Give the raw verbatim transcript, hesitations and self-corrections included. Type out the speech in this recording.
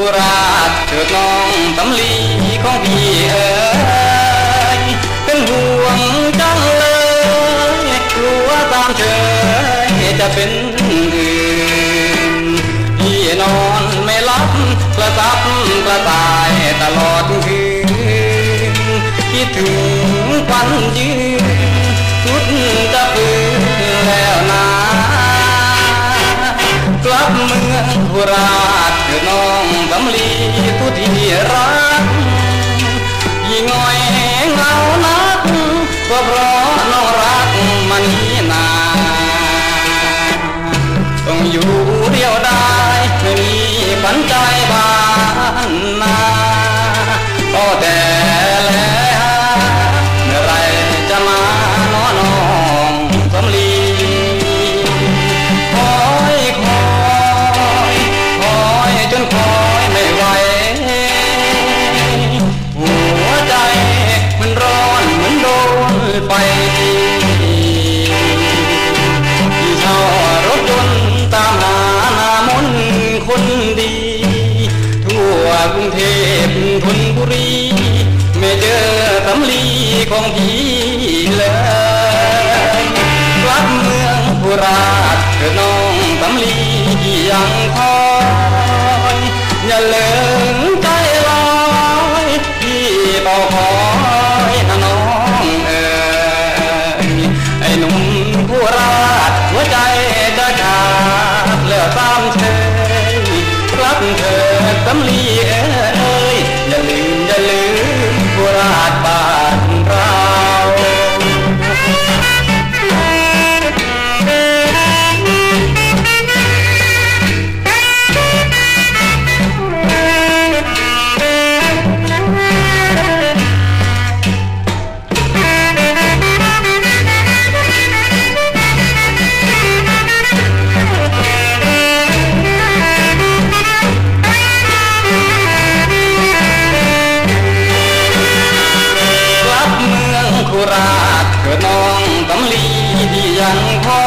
ราชเถิดน้องตำลีของพี่เอ๋ยเป็นห่วงจังเลยกลัวตามเฉยจะเป็นอื่นพี่นอนไม่หลับกระซับกระต่ายตลอดคืนคิดถึงวันยืนสุดจะฟื้นแล้วนะกลับเมืองโคราชเถิดน้องสำลีผู้ที่รักยิ่งง่อยเหงานักก็เพราะน้องรักมันนี่นาต้องอยู่เดียวได้ไม่มีฝันใจบ้านนาก็แต่แล้วเมื่อไรจะมาน้อน้องสำลีคอยคอยคอยจนคอยไม่ไหวหัวใจมันร้อนเหมือนโดนไฟที่เช่ารถยนต์ตามหาหน้ามนต์คนดีทั่วกรุงเทพธนบุรีไม่เจอสำลีของพี่เลยกลับเมืองโคราชเถิดน้องสำลียังคอยอย่าเลิงใจลอยพี่เป่าคอยนะน้องเอ๋ยไอ้หนุ่มโคราชหัวใจจะขาดแล้วตามเธอกลับเถิดสำลีเอ๋ยอย่าลืมอย่าลืมโคราชบ้านเราโคราชเกิดน้องตำลีที่ยังคอ